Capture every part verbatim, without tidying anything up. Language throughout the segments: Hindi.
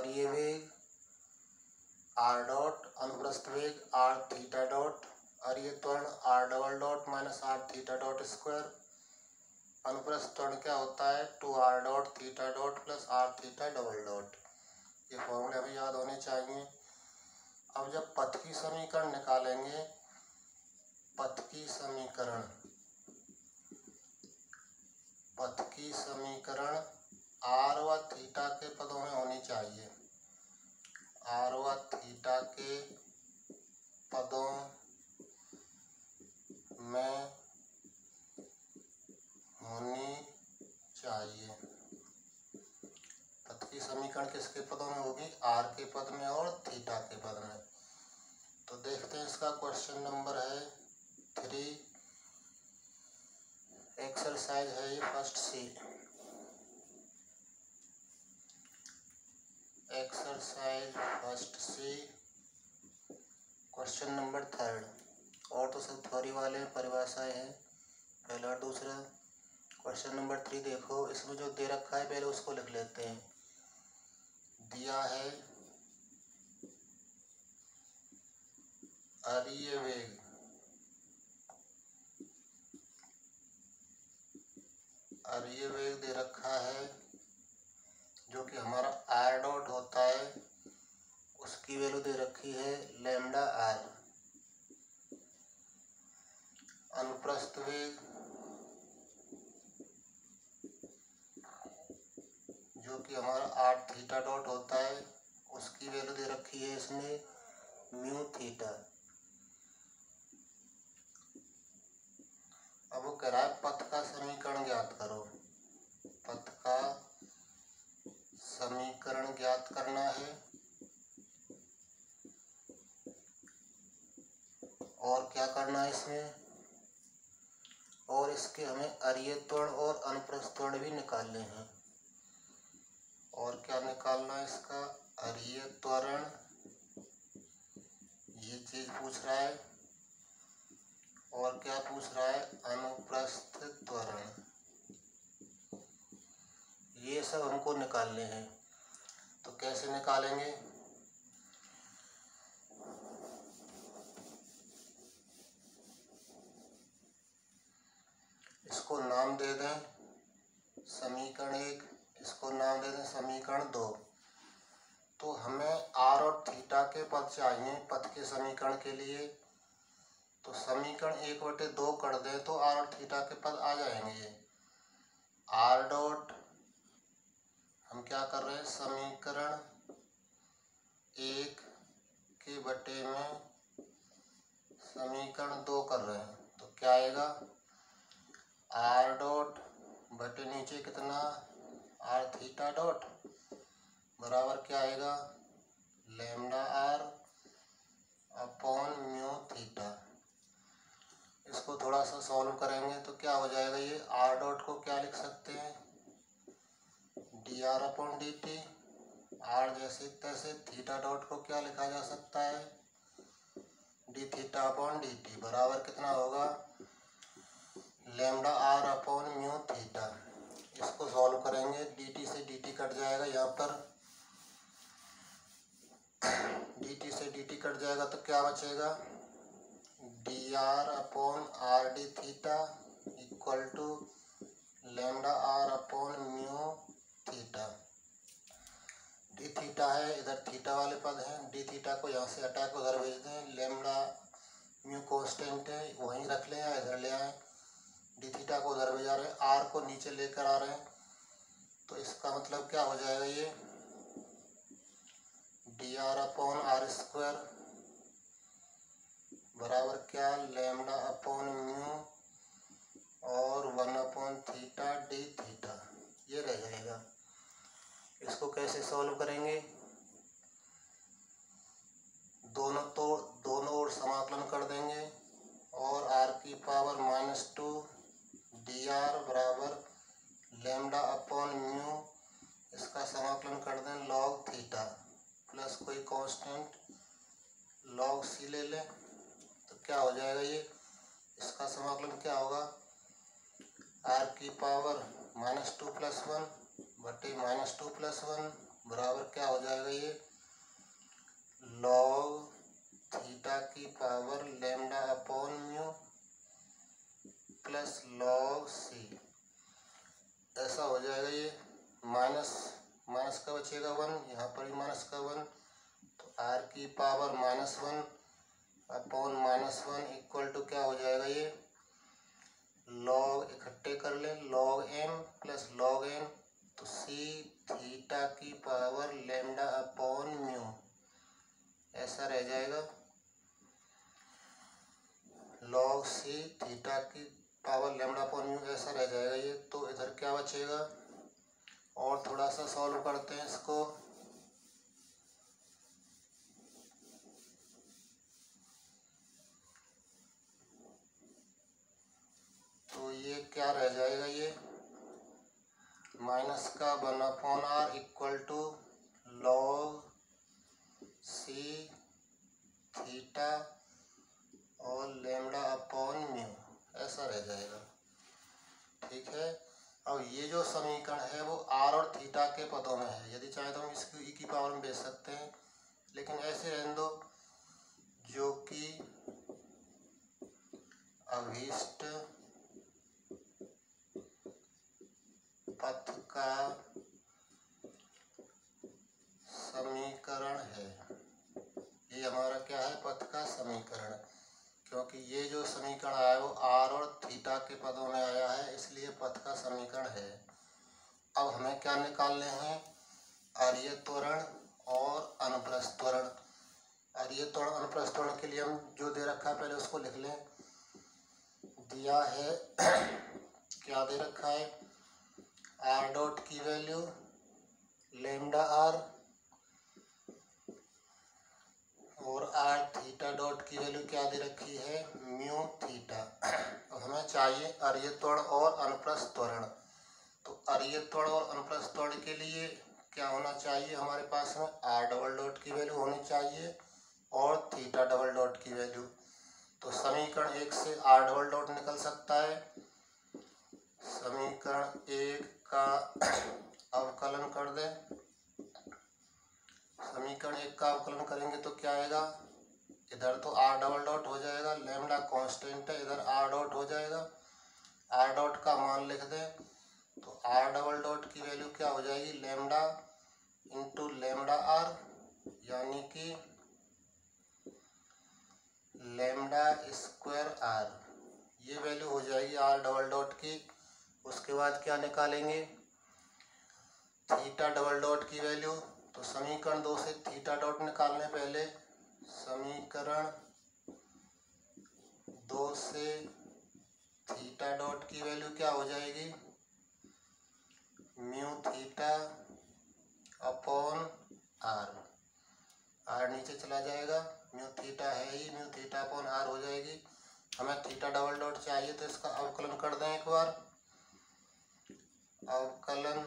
और ये वेग आर डॉट, अनुप्रस्थ वेग आर थीटा डॉट, और ये त्वरण R double dot minus are theta dot square. अनुप्रस्थ त्वरण क्या होता है, two are dot theta dot plus are theta double dot. ये फॉर्मूले हमें याद होने चाहिए। अब जब पथ की समीकरण निकालेंगे, पथ की समीकरण पथ की समीकरण आर व थीटा के पदों में होनी चाहिए। आर व थीटा के पदों में होनी चाहिए। पथ की समीकरण किसके पदों में होगी, आर के पद में और थीटा के पद में। तो देखते हैं इसका क्वेश्चन नंबर है थ्री, एक्सरसाइज है ये first C. Exercise first C question number third. और तो सब थ्योरी वाले परिभाषाएं हैं, पहला और दूसरा। क्वेश्चन नंबर थ्री देखो, इसमें जो दे रखा है पहले उसको लिख लेते हैं। दिया है अरीय वेग अरीय वेग दे रखा है, जो कि हमारा आर डॉट होता है, उसकी वैल्यू दे रखी है लैम्डा आर। अनुप्रस्थ वेग जो कि हमारा आर थीटा डॉट होता है, उसकी वैल्यू दे रखी है इसमें म्यू थीटा। अब वो कह रहा है पथ का समीकरण ज्ञात करो। पथ का समीकरण ज्ञात करना है, और क्या करना है इसमें, और इसके हमें अरीय त्वरण और अनुप्रस्थ त्वरण भी निकालने हैं। और क्या निकालना है इसका, अरीय त्वरण, ये चीज पूछ रहा है, और क्या पूछ रहा है, अनुप्रस्थ त्वरण। ये सब हमको निकालने हैं। तो कैसे निकालेंगे, इसको नाम दे दें समीकरण एक, इसको नाम दे दें समीकरण दो। तो हमें आर और थीटा के पद चाहिए पथ के समीकरण के लिए। तो समीकरण एक बटे दो कर दें तो आर और थीटा के पद आ जाएंगे। आर डॉट हम क्या कर रहे हैं, समीकरण एक के बटे में समीकरण दो कर रहे हैं। तो क्या आएगा, आर डॉट बटे नीचे कितना आर थीटा डॉट बराबर क्या आएगा, lambda R upon mu theta. इसको थोड़ा सा सॉल्व करेंगे तो क्या हो जाएगा, ये आर डॉट को क्या लिख सकते हैं, D are upon D T. R जैसे तैसे, थीटा डॉट को क्या लिखा जा सकता है, D theta upon D T बराबर कितना होगा, lambda R upon mu theta. इसको सॉल्व करेंगे, डी टी से डी टी कट जाएगा, यहाँ पर डी टी से डी टी कट जाएगा तो क्या बचेगा, D are upon R D theta equal to lambda R upon mu theta. D theta है, इधर थीटा वाले पद हैं, डी थीटा को यहाँ से हटा के उधर भेज दें। लैम्डा म्यू कांस्टेंट है, वहीं रख लें या इधर ले आए। डी थीटा को उधर भेजा रहे हैं, आर को नीचे लेकर आ रहे हैं। तो इसका मतलब क्या हो जाएगा, ये D are upon R square बराबर क्या, लैम्डा अपॉन म्यू और one upon theta D theta, ये रह जाएगा। इसको कैसे सॉल्व करेंगे, दोनों तो दोनों ओर समाकलन कर देंगे, और आर की power minus two D R बराबर लैम्डा अपॉन म्यू, इसका समाकलन कर दें लॉग थीटा प्लस कोई कांस्टेंट लॉग सी ले लें। तो क्या हो जाएगा, ये इसका समाकलन क्या होगा, आर की power minus two plus one बटे माइनस टू प्लस वन बराबर क्या हो जाएगा ये लॉग थीटा की power lambda upon mu plus log C, ऐसा हो जाएगा ये। माइनस माइनस का बचेगा वन, यहाँ पर भी माइनस का वन, तो आर की power minus one upon minus one equal to क्या हो जाएगा ये लॉग, इकट्ठे कर ले, log M plus log N, तो सी थीटा की पावर लैम्डा अपॉन म्यू ऐसा रह जाएगा। लॉग सी थीटा की पावर लैम्डा अपॉन म्यू ऐसा रह जाएगा ये। तो इधर क्या बचेगा, और थोड़ा सा सॉल्व करते हैं इसको। तो ये क्या रह जाएगा ये माइनस का one upon are equal to log C theta और लैम्डा अपॉन म्यू ऐसा रह जाएगा। ठीक है, अब ये जो समीकरण है वो आर और थीटा के पदों में है। यदि चाहे तो हम इसको ई की पावर में बेच सकते हैं, लेकिन ऐसे रहने दो जो कि अभीष्ट पथ का समीकरण है। ये हमारा क्या है, पथ का समीकरण, क्योंकि ये जो समीकरण आया है वो आर और थीटा के पदों में आया है, इसलिए पथ का समीकरण है। अब हमें क्या निकालने हैं, अरीय त्वरण और अनुप्रस्थ त्वरण। अरीय त्वरण अनुप्रस्थ त्वरण के लिए हम जो दे रखा है पहले उसको लिख लें। दिया है क्या दे रखा है, आर डॉट की वैल्यू लैम्डा आर और आर थीटा डॉट की वैल्यू क्या दे रखी है म्यू थीटा। अब हमें चाहिए अरीय त्वरण और अनुप्रस्थ त्वरण। तो अरीय त्वरण और अनुप्रस्थ त्वरण के लिए क्या होना चाहिए, हमारे पास में आर डबल डॉट की वैल्यू होनी चाहिए और थीटा डबल डॉट की वैल्यू। तो समीकरण एक से आर डबल डॉट निकल सकता है। समीकरण एक का अवकलन कर दें। समीकरण एक का अवकलन करेंगे तो क्या आएगा, इधर तो आर डबल डॉट हो जाएगा, लैम्डा कांस्टेंट है, इधर आर डॉट हो जाएगा। आर डॉट का मान लिख दें तो आर डबल डॉट की वैल्यू क्या हो जाएगी लैम्डा इंटू लैम्डा आर, यानी कि लैम्डा स्क्वायर आर, ये वैल्यू हो जाएगी आर डबल डॉट की। उसके बाद क्या निकालेंगे, थीटा डबल डॉट की वैल्यू। तो समीकरण दो से थीटा डॉट निकालने पहले समीकरण दो से थीटा डॉट की वैल्यू क्या हो जाएगी mu theta upon R. R नीचे चला जाएगा, म्यू थीटा है ही, म्यू थीटा अपॉन आर हो जाएगी। हमें थीटा डबल डॉट चाहिए तो इसका अवकलन कर दें एक बार। अवकलन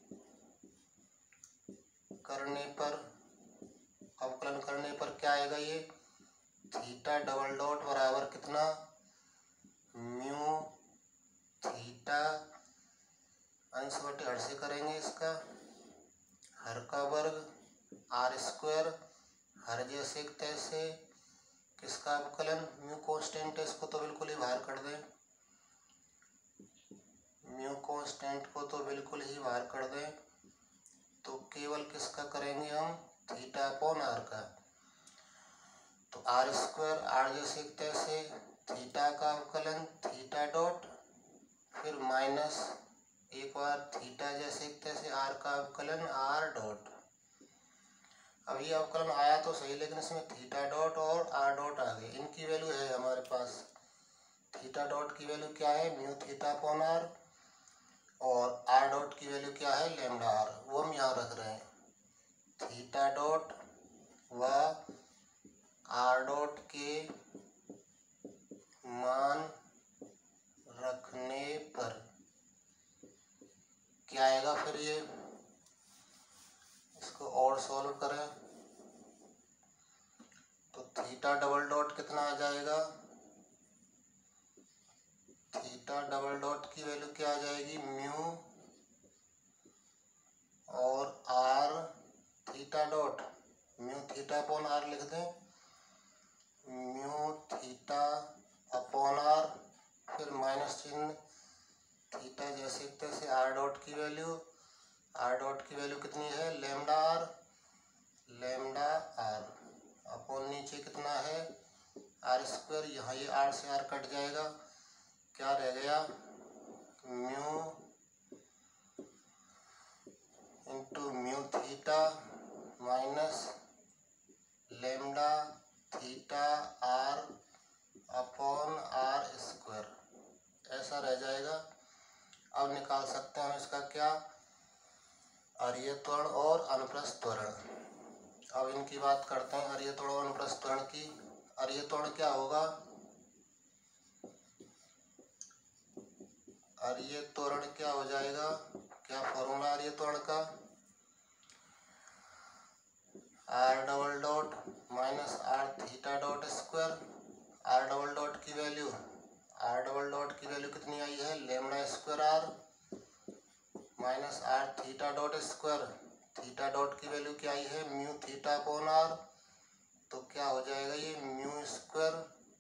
करने पर अवकलन करने पर क्या आएगा, ये थीटा डबल डॉट बराबर कितना म्यू थीटा, अंश बटे हर से करेंगे इसका हर का वर्ग आर स्क्वायर, हर जैसे तैसे किसका अवकलन म्यू कांस्टेंट है, इसको तो बिल्कुल ही बाहर कर दें। म्यू कांस्टेंट को तो बिल्कुल ही बाहर कर दें, तो केवल किसका करेंगे हम थीटा अपॉन आर का। तो आर स्क्वायर आर जैसे तैसे थीटा का अवकलन थीटा डॉट, फिर माइनस एक बार थीटा जैसे तैसे आर का अवकलन आर डॉट। अब ये अवकलन आया तो सही, लेकिन इसमें थीटा डॉट और आर डॉट आ गए। इनकी वैल्यू है हमारे पास, थीटा डॉट की वैल्यू क्या है म्यू थीटा अपॉन आर और आर डॉट की वैल्यू क्या है लैम्डा आर, वो हम यहाँ रख रहे हैं। थीटा डॉट व आर डॉट के मान रखने पर क्या आएगा, फिर ये इसको और सॉल्व करें तो थीटा डबल डॉट कितना आ जाएगा, थीटा डबल डॉट की वैल्यू क्या आ जाएगी म्यू और आर एक तरह से आर डॉट की वैल्यू, आर डॉट की वैल्यू कितनी है lambda R, lambda R upon नीचे कितना है आर स्क्वायर, यहाँ ये आर से आर कट जाएगा, क्या रह गया mu into mu theta minus lambda theta R upon R square, ऐसा रह जाएगा। अब निकाल सकते हैं हम इसका क्या अरीय त्वरण और अनुप्रस्थ त्वरण। अब इनकी बात करते हैं अरीय त्वरण और अनुप्रस्थ त्वरण की। अरीय त्वरण क्या होगा, अरीय त्वरण क्या हो जाएगा, क्या फॉर्मूला अरीय त्वरण का, R double dot minus are theta dot square, are double dot की वैल्यू, आर डबल डॉट की वैल्यू कितनी आई है lambda square R minus are theta dot square, theta dot की वैल्यू क्या आई है म्यू थीटा अपॉन आर, तो क्या हो जाएगा ये mu square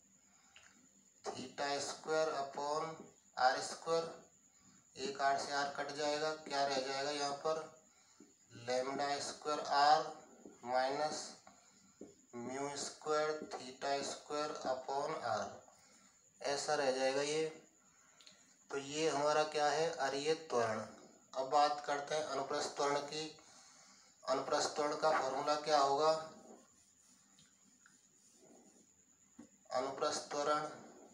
theta square upon R square, एक आर से आर कट जाएगा, क्या रह जाएगा यहाँ पर lambda square R minus mu square theta square upon R, ऐसा रह जाएगा ये। तो ये हमारा क्या है अरीय त्वरण। अब बात करते हैं अनुप्रस्थ त्वरण की। अनुप्रस्थ त्वरण का फॉर्मूला क्या होगा, अनुप्रस्थ त्वरण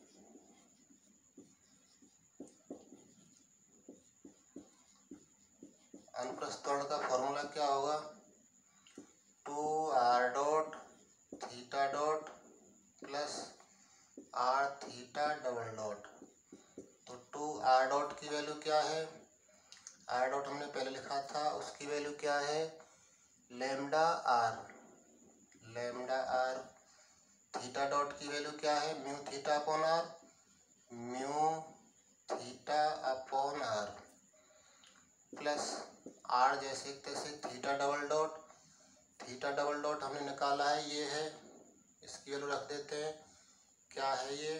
अनुप्रस्थ त्वरण का फॉर्मूला क्या होगा two are dot theta dot plus are theta double dot. तो टू आर डॉट की वैल्यू क्या है, आर डॉट हमने पहले लिखा था, उसकी वैल्यू क्या है lambda R, lambda R. Theta dot की वैल्यू क्या है mu theta upon R, mu theta upon R plus R जैसे तैसे theta double dot, theta double dot हमने निकाला है ये है, इसकी वैल्यू रख देते हैं, क्या है ये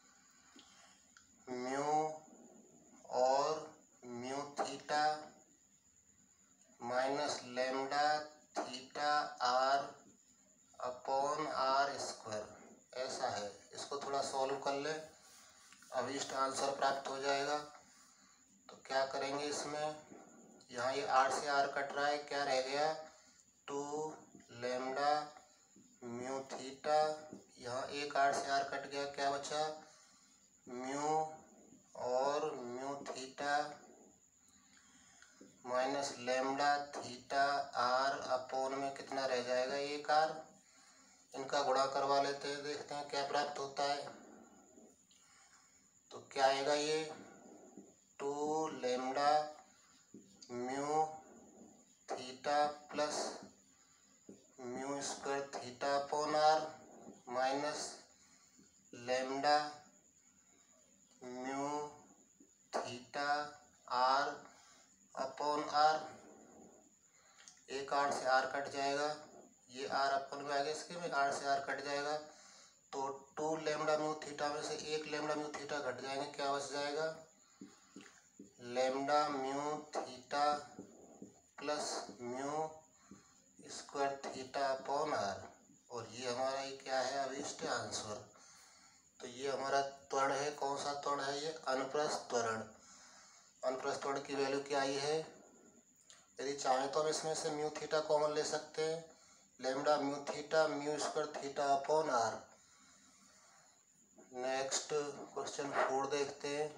म्यू और mu theta minus lambda theta R upon R square, ऐसा है। इसको थोड़ा सॉल्व कर ले, अभीष्ट आंसर प्राप्त हो जाएगा। तो क्या करेंगे इसमें, यहाँ ये आर से आर कट रहा है, क्या रह गया टू लेमडा म्यू थीटा, यहाँ एक आर से आर कट गया, क्या बचा म्यू और mu theta minus lambda theta R upon में कितना रह जाएगा एक आर, इनका गुणा करवा लेते हैं, देखते हैं क्या प्राप्त होता है। तो क्या आएगा ये two lambda mu theta plus mu square theta upon R minus lambda mu theta R upon R, एक आर से आर कट जाएगा, ये आर अपन में आ गया, इसके में आर से आर कट जाएगा, तो टू लेमडा म्यू थीटा में से एक लेमडा म्यू थीटा घट जाएंगे, क्या बच जाएगा lambda mu theta plus mu square theta upon R, और ये हमारा ये क्या है अभीष्ट आंसर। तो ये हमारा त्वरण है, कौन सा त्वरण है ये अनुप्रस्थ त्वरण। अनुप्रस्थ त्वरण की वैल्यू क्या आई है, यदि चाहें तो हम इसमें से म्यू थीटा कॉमन ले सकते हैं, lambda mu theta mu square theta upon r. Next question four देखते हैं।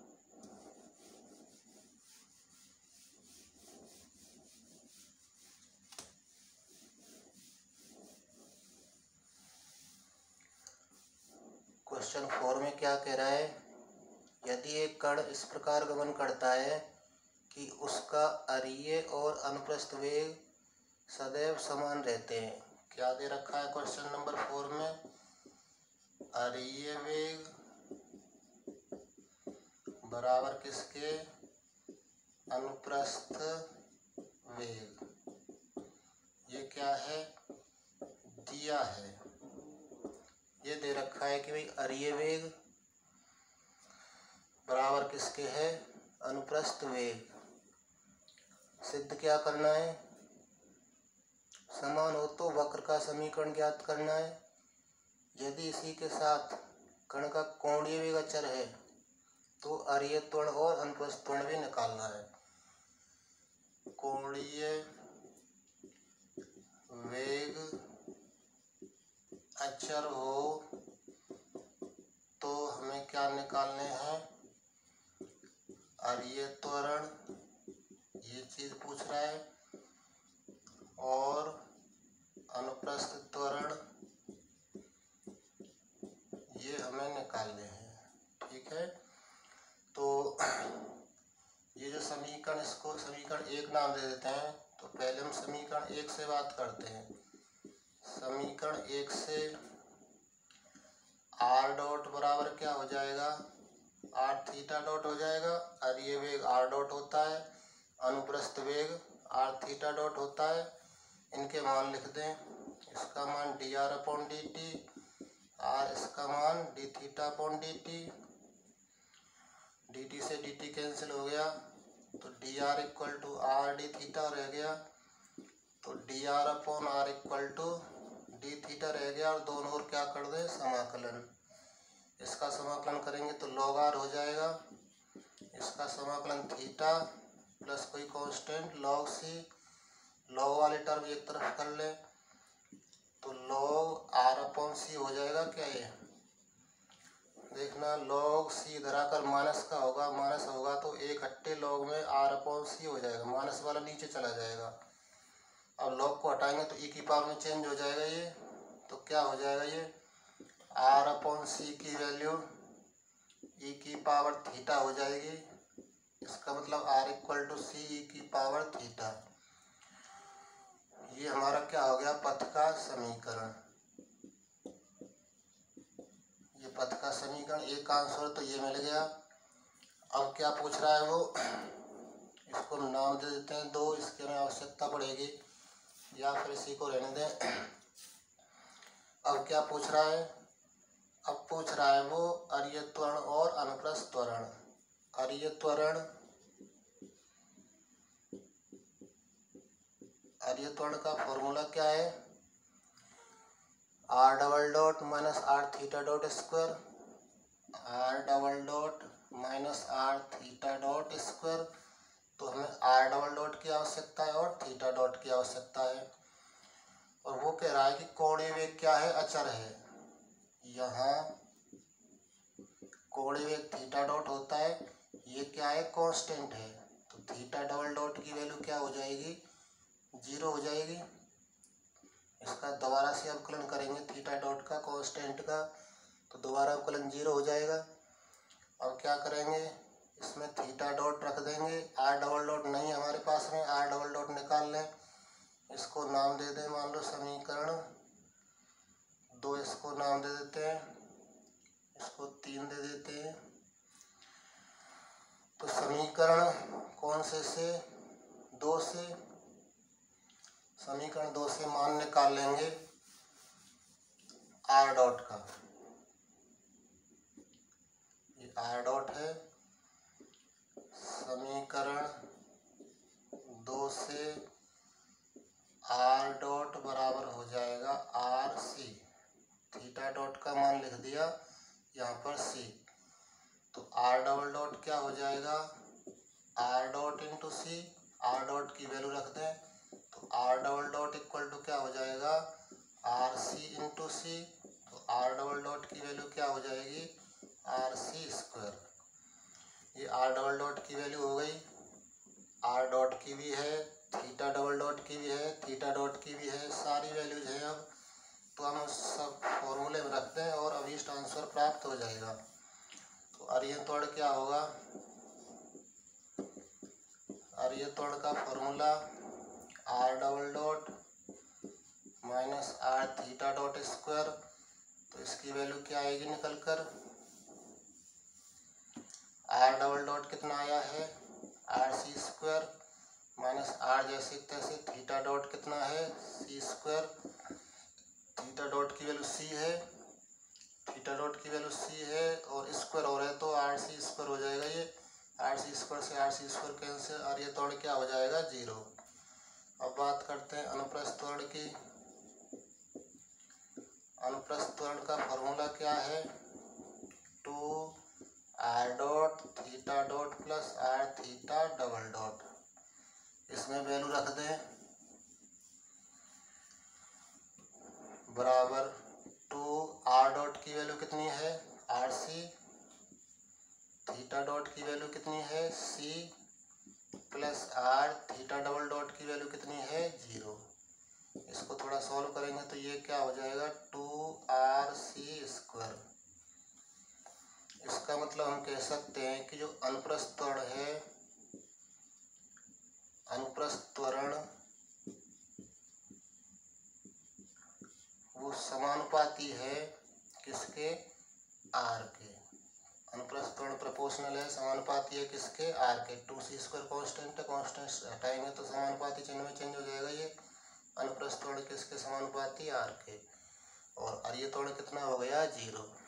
क्वेश्चन फोर में क्या कह रहा है, यदि एक कण इस प्रकार गमन करता है कि उसका अरीय और अनुप्रस्थ वेग सदैव समान रहते हैं, क्या दे रखा है क्वेश्चन नंबर फोर में, अरीय वेग बराबर किसके अनुप्रस्थ वेग, ये क्या है दिया है, ये दे रखा है कि भाई अरीय वेग बराबर किसके है अनुप्रस्थ वेग। सिद्ध क्या करना है, समान हो तो वक्र का समीकरण ज्ञात करना है। यदि इसी के साथ कण का कोणीय वेग अचर है तो अरीय त्वरण और अनुप्रस्थ त्वरण भी निकालना है। कोणीय वेग अचर हो तो हमें क्या निकालने हैं, अरीय त्वरण, ये चीज पूछ रहा है, और अनुप्रस्थ त्वरण ये हमें निकालने हैं। ठीक है, तो ये जो समीकरण, इसको समीकरण एक नाम दे देते हैं। तो पहले हम समीकरण एक से बात करते हैं। समीकरण एक से आर डॉट बराबर क्या हो जाएगा, आर थीटा डॉट हो जाएगा। अरीय वेग आर डॉट होता है, अनुप्रस्थ वेग आर थीटा डॉट होता है। इनके मान लिख दें, इसका मान d are upon D T, r इसका मान d theta upon D t, d T से डी टी कैंसिल हो गया तो d r equal to r D theta रह गया। तो d are upon are equal to d theta रह गया, और दोनों ओर क्या कर दें, समाकलन। इसका समाकलन करेंगे तो लॉग आर हो जाएगा, इसका समाकलन थीटा प्लस कोई कांस्टेंट लॉग सी, लॉग वाली टर्म एक तरफ कर ले तो लॉग आर अपॉन सी हो जाएगा। क्या ये देखना, लॉग सी इधर आकर माइनस का होगा, माइनस होगा तो एक हट्टे लॉग में आर अपॉन सी हो जाएगा, माइनस वाला नीचे चला जाएगा। अब लॉग को हटाएंगे तो ई की पावर में चेंज हो जाएगा ये, तो क्या हो जाएगा, ये आर अपॉन सी की वैल्यू ई की पावर थीटा हो जाएगी। इसका मतलब r equal to c e की पावर थीटा। ये हमारा क्या हो गया, पथ का समीकरण। ये पथ का समीकरण एक आंसर तो ये मिल गया। अब क्या पूछ रहा है वो, इसको नाम दे देते हैं दो, इसकी हमें आवश्यकता पड़ेगी, या फिर इसी को रहने दें। अब क्या पूछ रहा है, अब पूछ रहा है वो अरीय त्वरण और अनुप्रस्थ त्वरण। अरीय त्वरण, अरीय त्वरण का फॉर्मूला क्या है, r double dot minus are theta dot square, are double dot minus are theta dot square. तो हमें आर डबल डॉट की आवश्यकता है और थीटा डॉट की आवश्यकता है, और वो कह रहा है कि कोणीय वेग क्या है, अचर है। यहाँ कोणीय वेग थीटा डॉट होता है, ये क्या है, कांस्टेंट है। तो थीटा डबल डॉट की वैल्यू क्या हो जाएगी, जीरो हो जाएगी। इसका दोबारा से अवकलन करेंगे थीटा डॉट का, कांस्टेंट का, तो दोबारा अवकलन जीरो हो जाएगा। अब क्या करेंगे, इसमें थीटा डॉट रख देंगे, आर डबल डॉट नहीं हमारे पास में, आर डबल डॉट निकाल लें। इसको नाम दे दें, मान लो समीकरण दो, इसको नाम दे देते हैं, इसको तीन दे देते हैं। तो समीकरण कौन से से, दो से, समीकरण दो से मान निकाल लेंगे आर डॉट का। ये आर डॉट है, समीकरण दो से आर डॉट बराबर हो जाएगा आर सी, थीटा डॉट का मान लिख दिया यहाँ पर सी। तो आर डबल डॉट क्या हो जाएगा, r dot into c, r dot की वैल्यू रख दें तो are double dot equal to क्या हो जाएगा, आर सी इंटू सी। तो आर डबल डॉट की वैल्यू क्या हो जाएगी, आर सी स्क्वायर। ये आर डबल डॉट की वैल्यू हो गई, आर डॉट की भी है, थीटा डबल डॉट की भी है, थीटा डॉट की भी है, सारी वैल्यूज हैं। अब तो हम सब फॉर्मूले में रखते हैं और अभीष्ट आंसर प्राप्त हो जाएगा। तो अरीय त्वरण क्या होगा, अरीय त्वरण का formula r double dot minus are theta dot square. तो इसकी वैल्यू क्या आएगी निकल कर, आर डबल डॉट कितना आया है, r c square minus r जैसे तैसे, थीटा डॉट कितना है, सी स्क्वायर। थीटा डॉट की वैल्यू सी है, थीटा डॉट की वैल्यू सी है और स्क्वायर हो रहा है तो आर सी स्क्वायर हो जाएगा ये। आर सी स्क्वायर से आर सी स्क्वायर कैंसिल और ये त्वरण क्या हो जाएगा जीरो। अब बात करते हैं अनुप्रस्थ त्वरण की। अनुप्रस्थ त्वरण का फॉर्मूला क्या है, two are dot theta dot plus are theta double dot. इसमें वैल्यू रख दें बराबर टू आर डॉट की वैल्यू कितनी है आर सी, थीटा डॉट की वैल्यू कितनी है c, plus are theta double dot की वैल्यू कितनी है जीरो। इसको थोड़ा सॉल्व करेंगे तो ये क्या हो जाएगा टू आर सी स्क्वायर। इसका मतलब हम कह सकते हैं कि जो अनुप्रस्थ त्वरण है, अनुप्रस्थ त्वरण वो समानुपाती है किसके, आर के। अनुप्रस्थ त्वरण प्रोपोर्शनल है, समानुपाती है किसके, आर के। टू सी स्क्वायर कॉन्स्टेंट है, कॉन्स्टेंट हटाएंगे तो समानुपाती चिन्ह में चेंज हो जाएगा। ये अनुप्रस्थ त्वरण किसके समानुपाती, आर के। और ये त्वरण कितना हो गया जीरो।